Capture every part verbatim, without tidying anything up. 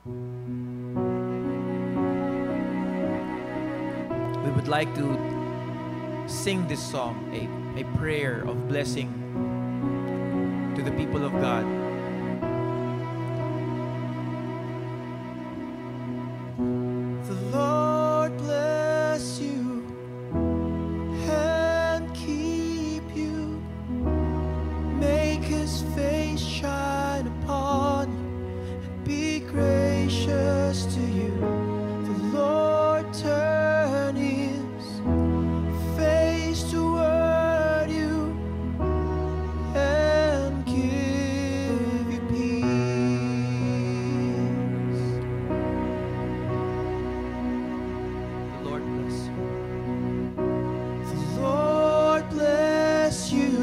We would like to sing this song, a, a prayer of blessing to the people of God. The Lord bless you and keep you, make His face shine upon you and be gracious to you. The Lord turn His face toward you and give you peace. The Lord bless you. The Lord bless you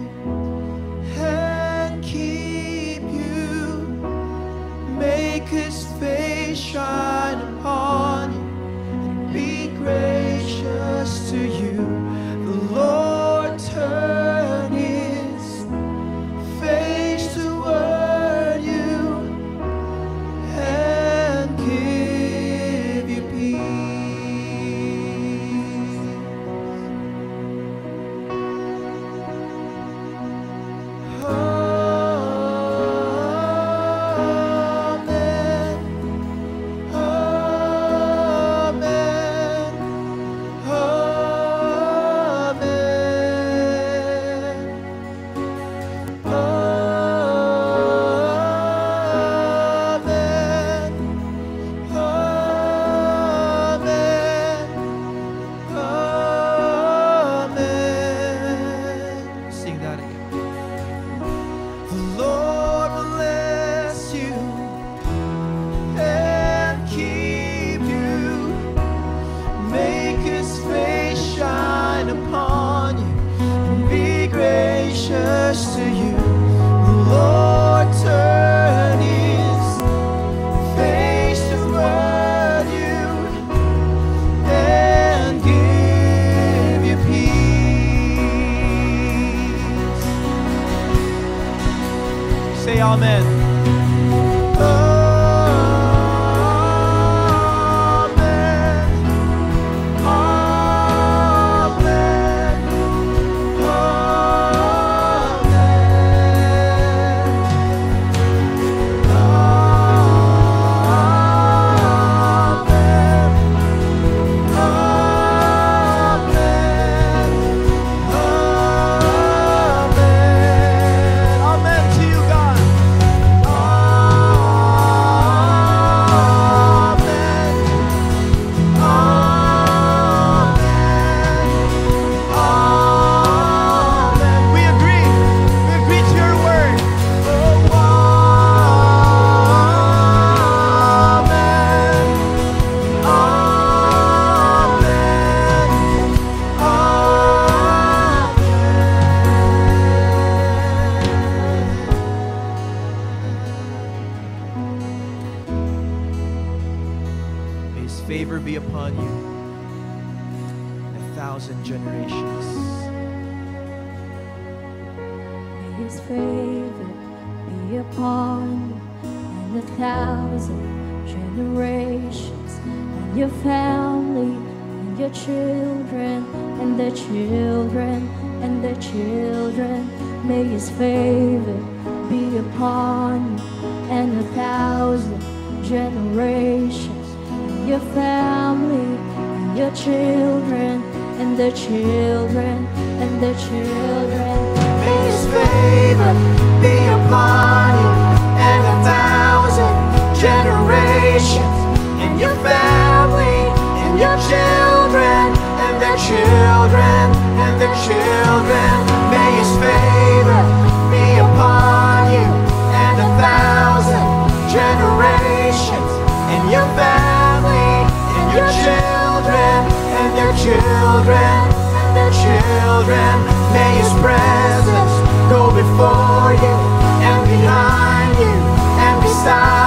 and keep you, make His face shine upon you and be gracious to you. The Lord turn His face toward you and give you peace. Amen. Amen. Amen. Amen. Sing that again. The Lord bless you and keep you, make His face shine upon you and be gracious to you. The Lord turn His face toward you and give you peace. Say amen. Amen. Amen. Amen to you, God. Favor be upon you a thousand generations. May His favor be upon you and a thousand generations, and your family, and your children, and their children, and their children. May His favor be upon you and a thousand generations, your family, and your children, and their children, and their children. May His favor be upon you and a thousand generations, and your family, and your children, and their children, and their children. May His favor be upon you and a thousand generations, and your family, and your children, and their children, and their children. May His presence go before you and behind you and beside